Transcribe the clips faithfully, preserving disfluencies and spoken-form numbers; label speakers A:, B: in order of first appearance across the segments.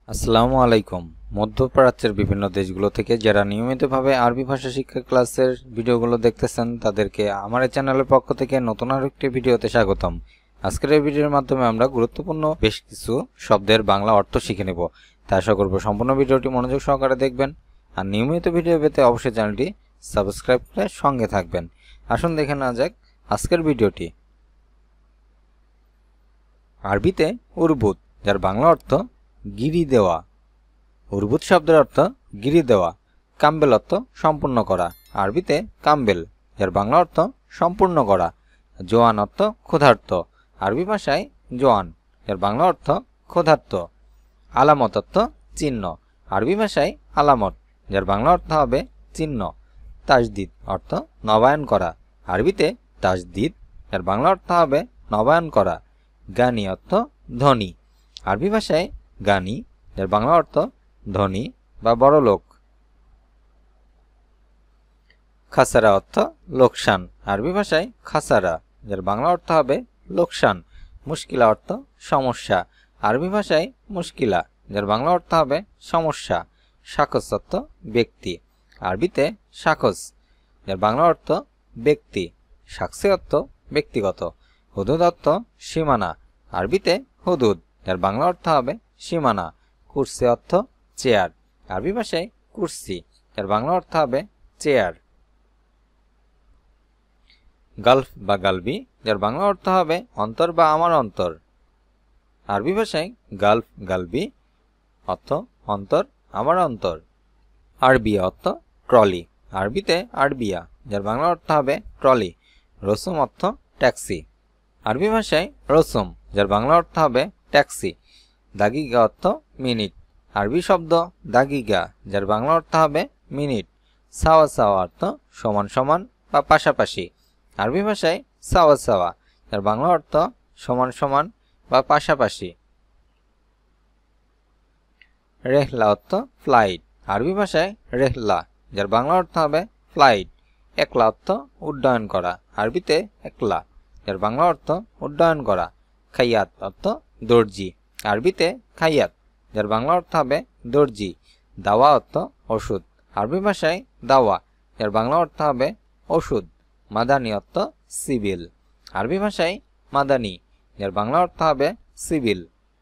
A: আসসালামু আলাইকুম। মধ্যপ্রাচ্যের বিভিন্ন দেশগুলো থেকে যারা নিয়মিতভাবে আরবি ভাষা শিক্ষা ক্লাসের ভিডিওগুলো দেখতেছেন তাদেরকে আমার এই চ্যানেলের পক্ষ থেকে নতুন আরেকটি ভিডিওতে স্বাগতম। আজকের এই ভিডিওর মাধ্যমে আমরা গুরুত্বপূর্ণ বেশ কিছু শব্দের বাংলা অর্থ শিখে নেব। তাই আশা করব সম্পূর্ণ ভিডিওটি মনোযোগ সহকারে দেখবেন আর নিয়মিত ভিডিও পেতে অবশ্যই চ্যানেলটি সাবস্ক্রাইব করে সঙ্গে থাকবেন। আসুন দেখে নেওয়া যাক আজকের ভিডিওটি। আরবিতে উরবুত, যার বাংলা অর্থ গিরি দেওয়া। উরবুত শব্দের অর্থ গিরি দেওয়া। কাম্বেল অর্থ সম্পূর্ণ করা। আরবিতে কাম্বেল, যার বাংলা অর্থ সম্পূর্ণ করা। জোয়ান অর্থ ক্ষুধার্ত। আরবি ভাষায় জোয়ান, যার বাংলা অর্থ ক্ষুধার্ত। আলামত অর্থ চিহ্ন। আরবি ভাষায় আলামত, যার বাংলা অর্থ হবে চিহ্ন। তাজদিদ অর্থ নবায়ন করা। আরবিতে তাজদিদ, যার বাংলা অর্থ হবে নবায়ন করা। গানি অর্থ ধনী। আরবি ভাষায় গানি, যার বাংলা অর্থ ধনী বা বড় লোক। খাসারা অর্থ লোকসান। আরবি ভাষায় খাসারা, যার বাংলা অর্থ হবে লোকসান। মুশকিলা অর্থ সমস্যা। আরবি ভাষায় মুশকিলা, যার বাংলা অর্থ হবে সমস্যা। শাখস অর্থ ব্যক্তি। আরবিতে শাখস, যার বাংলা অর্থ ব্যক্তি। শাখসি অর্থ ব্যক্তিগত। হুদুদ অর্থ সীমানা। আরবিতে হুদুদ, যার বাংলা অর্থ হবে সীমানা। কুরসি অর্থ চেয়ার। আরবি ভাষায় কুরসি, যার বাংলা অর্থ হবে চেয়ার। গালফ বা গালবি, যার বাংলা অর্থ হবে অন্তর বা আমার অন্তর। আরবি ভাষায় গালফ গালবি অর্থ অন্তর, আমার অন্তর। আরবিয়া অর্থ ট্রলি। আরবিতে আরবিয়া, যার বাংলা অর্থ হবে ট্রলি। রসুম অর্থ ট্যাক্সি। আরবি ভাষায় রসুম, যার বাংলা অর্থ হবে ট্যাক্সি। দাগিগা অর্থ মিনিট। আরবি শব্দ দাগিগা, যার বাংলা অর্থ হবে মিনিট। সাওয়া সাওয়া অর্থ সমান সমান বা পাশাপাশি। আরবি ভাষায় সাওয়া সাওয়া, যার বাংলা অর্থ সমান সমান বা পাশাপাশি। রেহলা অর্থ ফ্লাইট। আরবি ভাষায় রেহলা, যার বাংলা অর্থ হবে ফ্লাইট। একলা অর্থ উড্ডয়ন করা। আরবিতে একলা, যার বাংলা অর্থ উড্ডয়ন করা। খাইয়াত অর্থ দর্জি। আরবিতে খাইয়াত, যার বাংলা অর্থ হবে দর্জি। দাওয়া অর্থ ওষুধ। আরবি ভাষায় দাওয়া, যার বাংলা অর্থ হবে ওষুধ। মাদানি অর্থ সিভিল। আরবি ভাষায় মাদানি, যার বাংলা অর্থ হবে সিভিল।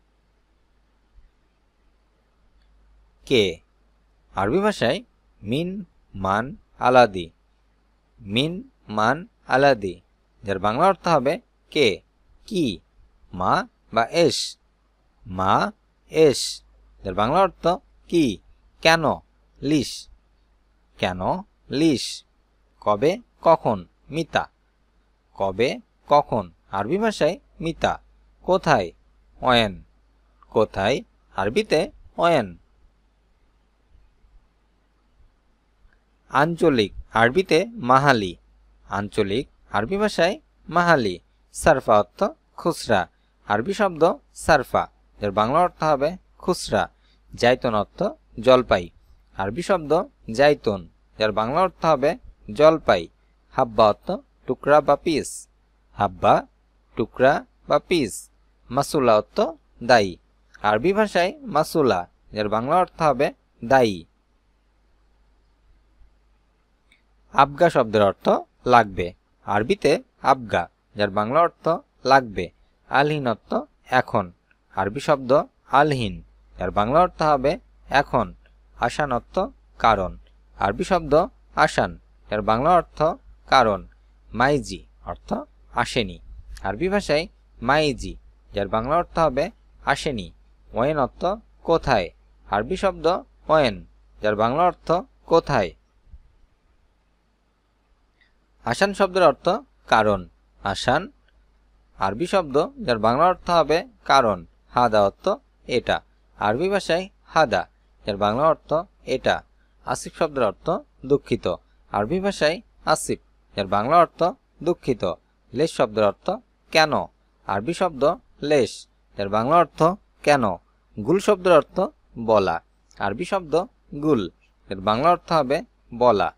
A: কে, আরবি ভাষায় মিন মান আলাদি। মিন মান আলাদি, যার বাংলা অর্থ হবে কে, কি। মা বা এস, মা এস, যার বাংলা অর্থ কি, কেন। লিস, কেন লিস। কবে কখন, মিতা। কবে কখন, আরবি ভাষায় মিতা। কোথায়, অয়েন। কোথায়, আরবিতে অয়েন। আঞ্চলিক, আরবিতে মাহালি। আঞ্চলিক, আরবি ভাষায় মাহালি। সারফা অর্থ খুচরা। আরবি শব্দ সারফা, যার বাংলা অর্থ হবে খুচরা। জাইতুন অর্থ জলপাই। আরবি শব্দ জাইতুন, যার বাংলা অর্থ হবে জলপাই। হাব্বা অর্থ টুকরা বা পিস। হাব্বা টুকরা বা পিস। মাসুলা অর্থ দায়ী। আরবি ভাষায় মাসুলা, যার বাংলা অর্থ হবে দায়ী। আবগা শব্দের অর্থ লাগবে। আরবিতে আবগা, যার বাংলা অর্থ লাগবে। আলহিন অর্থ এখন। আরবি শব্দ আলহিন, যার বাংলা অর্থ হবে এখন। আসান অর্থ কারণ। আরবি শব্দ আসান, যার বাংলা অর্থ কারণ। মাইজি অর্থ আসেনি। আরবি ভাষায় মাইজি, যার বাংলা অর্থ হবে আসেনি। ওয়েন অর্থ কোথায়। আরবি শব্দ ওয়েন, যার বাংলা অর্থ কোথায়। আসান শব্দের অর্থ কারণ। আসান, আরবি শব্দ, যার বাংলা অর্থ হবে কারণ। হাদা অর্থ এটা। আরবি ভাষায় হাদা, যার বাংলা অর্থ এটা। আসিফ শব্দের অর্থ দুঃখিত। আরবি ভাষায় আসিফ, যার বাংলা অর্থ দুঃখিত। লেশ শব্দের অর্থ কেন। আরবি শব্দ লেশ, যার বাংলা অর্থ কেন। গুল শব্দের অর্থ বলা। আরবি শব্দ গুল, এর বাংলা অর্থ হবে বলা।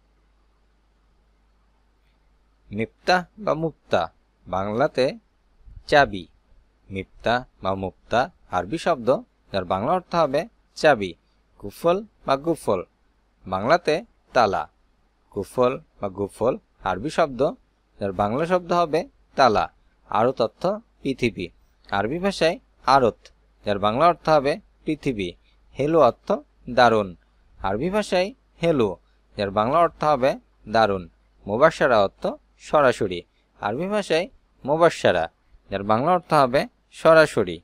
A: মিফতাহ বা মুফতা, বাংলাতে চাবি। মিফতাহ বা মুফতা, আরবি শব্দ যার বাংলা অর্থ হবে চাবি। কুফল বা গুফল বাংলাতে তালা। কুফল বা গুফল আরবি শব্দ, যার বাংলা শব্দ হবে তালা। আরো তথ্য পৃথিবী আরবি ভাষায় আরত, যার বাংলা অর্থ হবে পৃথিবী। হেলো অর্থ দারুণ আরবি ভাষায় হেলো, যার বাংলা অর্থ হবে দারুণ। মুবাশশারা অর্থ সরাসরি আরবি ভাষায় মুবাশশারা, যার বাংলা অর্থ হবে সরাসরি।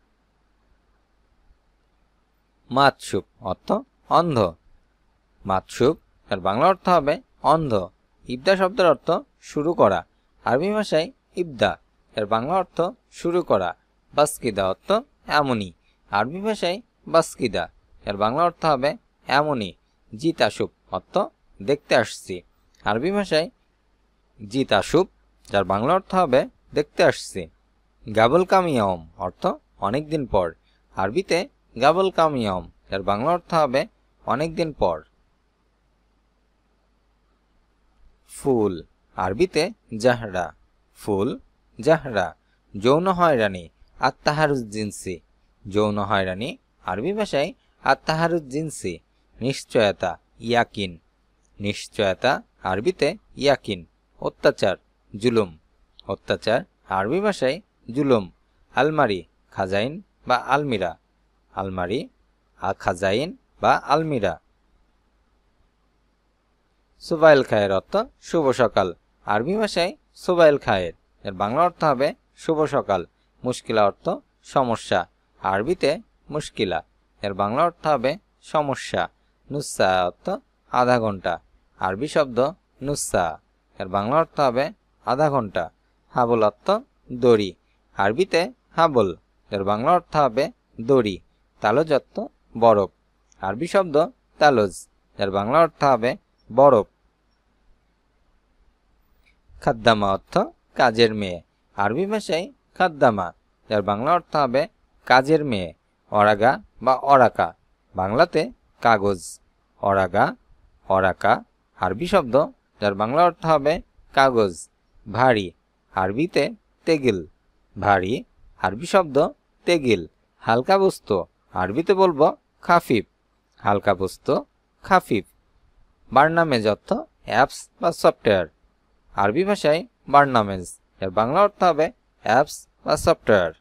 A: মাতসুব অর্থ অন্ধ। মাতসুব এর বাংলা অর্থ হবে অন্ধ। ইবদা শব্দের অর্থ শুরু করা আরবি ভাষায় ইবদা, এর বাংলা অর্থ শুরু করা। বাসকিদা অর্থ এমনই আরবি ভাষায় বাসকিদা, এর বাংলা অর্থ হবে এমনই। জিত আসুব অর্থ দেখতে আসছি আরবি ভাষায় জিত আসুব, যার বাংলা অর্থ হবে দেখতে আসছি। গাবল কামিয়ম অর্থ অনেকদিন পর আরবিতে গাবল কামিয়ম, এর বাংলা অর্থ হবে অনেকদিন পর। ফুল আরবিতে জাহরা। ফুল জাহরা। যৌন হয়রানি আত্তাহারুজ জিনসি। যৌন হয়রানি আরবি ভাষায় আত্তাহারুজ জিনসি। নিশ্চয়তা ইয়াকিন। নিশ্চয়তা আরবিতে ইয়াকিন। অত্যাচার জুলুম। অত্যাচার আরবি ভাষায় জুলুম। আলমারি খাজাইন বা আলমিরা। আলমারি আ খাজাইন বা আলমিরা। সুবাইল খায়ের অর্থ শুভ সকাল আরবি ভাষায় সুবাইল খায়ের, এর বাংলা অর্থ হবে শুভ সকাল। মুশকিলা অর্থ সমস্যা আরবিতে মুশকিলা, এর বাংলা অর্থ হবে সমস্যা। নুসা অর্থ আধা ঘন্টা আরবি শব্দ নুসা, এর বাংলা অর্থ হবে আধা ঘন্টা। হাবল অর্থ দড়ি আরবিতে হাবল, এর বাংলা অর্থ হবে দড়ি। তালজ অর্থ বরফ আরবি শব্দ তালজ, এর বাংলা অর্থ হবে বরফ। খাদ্দামা অর্থ কাজের মেয়ে আরবি ভাষায় খাদ্দামা, যার বাংলা অর্থ হবে কাজের মেয়ে। অরাগা বা অরাকা বাংলাতে কাগজ। অরাগা অরাকা আরবি শব্দ, যার বাংলা অর্থ হবে কাগজ। ভারী আরবিতে তেগিল। ভারী আরবি শব্দ তেগিল। হালকা বস্তু আরবিতে বলবো খাফিফ। হালকা বস্তু খাফিফ। বার্নামেজ অর্থ অ্যাপস বা সফটওয়্যার আরবি ভাষায় বার্নামেজ, এর বাংলা অর্থ হবে অ্যাপস বা সফটওয়্যার।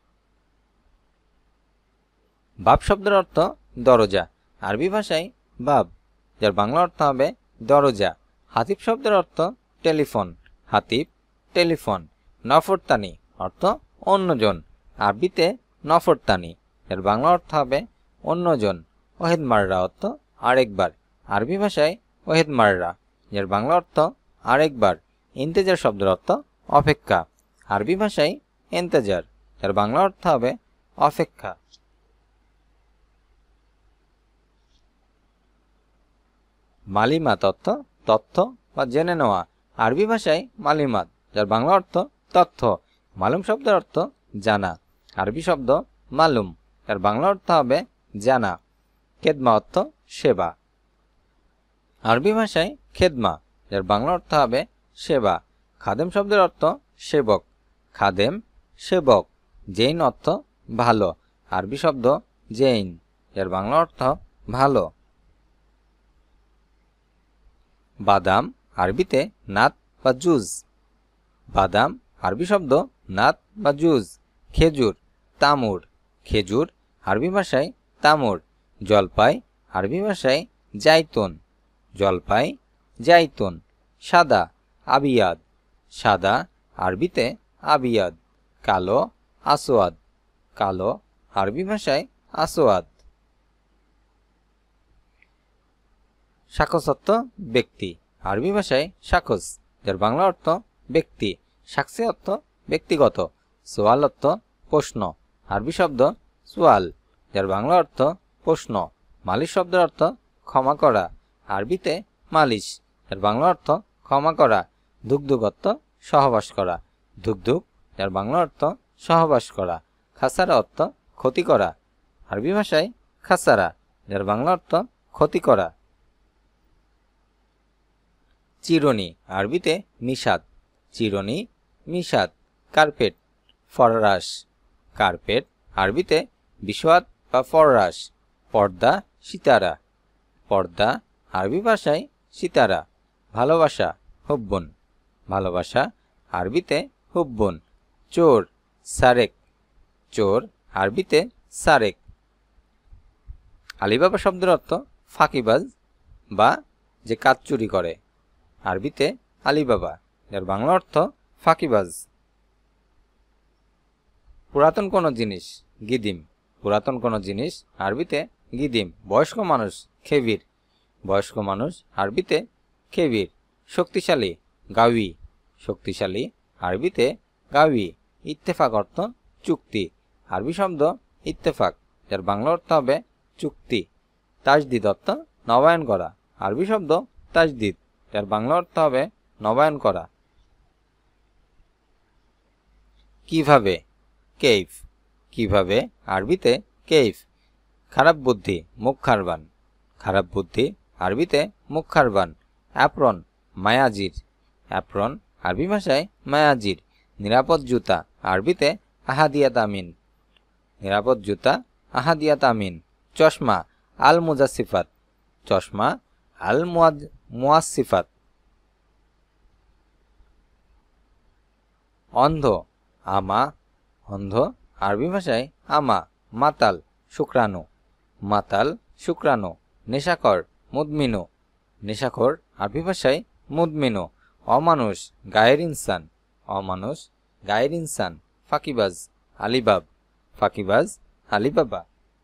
A: বাব শব্দের অর্থ দরজা আরবি ভাষায় বাব, যার বাংলা অর্থ হবে দরজা। হাতিব শব্দের অর্থ টেলিফোন। হাতিব টেলিফোন। নফরতানি অর্থ অন্যজন আরবিতে নফরতানি, এর বাংলা অর্থ হবে অন্যজন। ওহেদ মাররা অর্থ আরেকবার আরবি ভাষায় ওহেদ মাররা, এর বাংলা অর্থ আরেকবার। ইন্তেজার শব্দের অর্থ অপেক্ষা আরবি ভাষায় ইন্তেজার, এর বাংলা অর্থ হবে অপেক্ষা। মালিমাত অর্থ তথ্য বা জেনে নেওয়া আরবি ভাষায় মালিমাত, যার বাংলা অর্থ তথ্য। মালুম শব্দের অর্থ জানা আরবি শব্দ মালুম, এর বাংলা অর্থ হবে জানা। খেদমা অর্থ সেবা আরবি ভাষায় খেদমা, এর বাংলা অর্থ হবে সেবা। খাদেম শব্দের অর্থ সেবক। খাদেম সেবক। জৈন অর্থ ভালো আরবি শব্দ জৈন, এর বাংলা অর্থ ভালো। বাদাম আরবিতে নাত বা জুজ। বাদাম আরবি শব্দ নাত বা জুজ। খেজুর তামুর। খেজুর আরবি ভাষায় তামুর। জলপাই আরবি ভাষায় জাইতুন। জলপাই জাইতুন। সাদা আবিয়াদ। সাদা আরবিতে আবিয়াদ। কালো আসওয়াদ। কালো আরবি ভাষায় আসওয়াদ। শাখস অর্থ ব্যক্তি আরবি ভাষায় শাখস, যার বাংলা অর্থ ব্যক্তি। শাখসি অর্থ ব্যক্তিগত। সোয়াল অর্থ প্রশ্ন আরবি শব্দ সোয়াল, যার বাংলা অর্থ প্রশ্ন। মালিশ শব্দের অর্থ ক্ষমা করা আরবিতে মালিশ, এর বাংলা অর্থ ক্ষমা করা। ধুকধুক অর্থ সহবাস করা। ধুকধুক, যার বাংলা অর্থ সহবাস করা। খাসারা অর্থ ক্ষতি করা আরবি ভাষায় খাসারা, যার বাংলা অর্থ ক্ষতি করা। চিরুনি আরবিতে মিশাদ। চিরুনি মিশাদ। Carpet Farage. কার্পেট আরবিতে বিশওয়াত বা ফররাশ। পর্দা সিতারা, পর্দা আরবি ভাষায় সিতারা। ভালোবাসা হুব্বুন, ভালোবাসা আরবিতে হুব্বুন। চোর সারেক, চোর আরবিতে সারেক। আলিবাবা শব্দের অর্থ ফাঁকিবাজ বা যে কাজ চুরি করে, আরবিতে আলিবাবা, যার বাংলা অর্থ ফাঁকিবাজ। পুরাতন কোনো জিনিস গিদিম, পুরাতন কোনো জিনিস আরবিতে গিদিম। বয়স্ক মানুষ খেবির, বয়স্ক মানুষ আরবিতে খেবির। শক্তিশালী গাউই, শক্তিশালী আরবিতে গাউই। ইত্তেফাক অর্থ চুক্তি, আরবি শব্দ ইত্তেফাক, যার বাংলা অর্থ হবে চুক্তি। তাজদিদ অর্থ নবায়ন করা, আরবি শব্দ তাজদিদ, যার বাংলা অর্থ হবে নবায়ন করা। কিভাবে কেইফ, কিভাবে আরবিতে কেইফ। খারাপ বুদ্ধি মুখ খারবান, খারাপ বুদ্ধি আরবিতে মুখ খারবান। অ্যাপ্রন মায়াজির, অ্যাপ্রন আরবি ভাষায় মায়াজির। নিরাপদ জুতা আরবিতে আহাদিয়াত আমিন, নিরাপদ জুতা আহাদিয়াত আমিন। চশমা আল মুজাসিফাত, চশমা আল মুয়াসিফাত। অন্ধ আমা, অন্ধ আরবি ভাষায় আমা। মাতাল শুক্রাণু, মাতাল শুক্রাণু। নেশাকর মুদমিনু, নেশাখোর আরবি ভাষায় মুদমিনু। অমানুষ গায়ের ইনসান, অমানুষ গায়ের ইনসান। ফাঁকিবাজ আলিবাব, ফাঁকিবাজ আলিবাবা।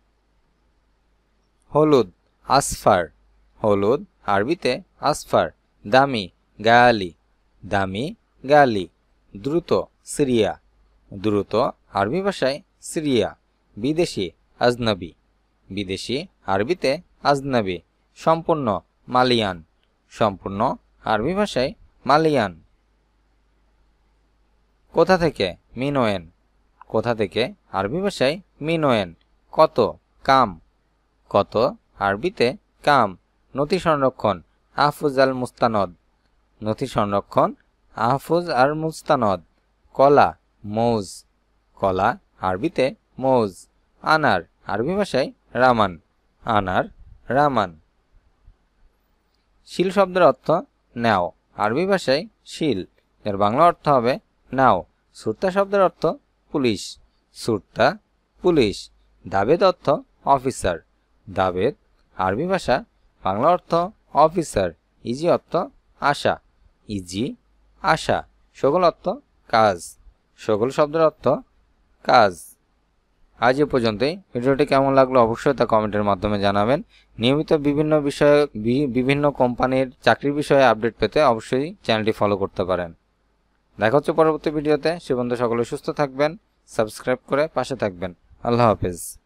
A: হলুদ আসফার, হলুদ আরবিতে আসফার। দামি গায়ালি, দামি গায়ালি। দ্রুত সিরিয়া, দ্রুত আরবি ভাষায় সিরিয়া। বিদেশি আজনবি, বিদেশি আরবিতে আজনবি। সম্পূর্ণ মালিয়ান, সম্পূর্ণ আরবি ভাষায় মালিয়ান। কোথা থেকে মিনোয়েন, কোথা থেকে আরবি ভাষায় মিনোয়েন। কত কাম, কত আরবিতে কাম। নথি সংরক্ষণ আহফুজ আল মুস্তানদ, নথি সংরক্ষণ আহফুজ আর মুস্তানদ। কলা মৌজ, কলা আরবিতে মৌজ। আনার আরবি ভাষায় রামান, আনার রামান। শিল শব্দের অর্থ নাও, আরবি ভাষায় শিল, এর বাংলা অর্থ হবে নাও। সুরতা শব্দের অর্থ পুলিশ, সুরতা পুলিশ। দাবেদ অর্থ অফিসার, দাবেদ আরবি ভাষা, বাংলা অর্থ অফিসার। ইজি অর্থ আশা, ইজি আশা। সগল অর্থ কাজ, সগল শব্দের অর্থ কাজ। আজ এ পর্যন্তই। ভিডিওটি কেমন লাগলো অবশ্যই তা কমেন্টের মাধ্যমে জানাবেন। নিয়মিত বিভিন্ন বিষয়ে বিভিন্ন কোম্পানির চাকরির বিষয়ে আপডেট পেতে অবশ্যই চ্যানেলটি ফলো করতে পারেন। দেখা হচ্ছে পরবর্তী ভিডিওতে। সে পর্যন্ত সকলে সুস্থ থাকবেন, সাবস্ক্রাইব করে পাশে থাকবেন। আল্লাহ হাফেজ।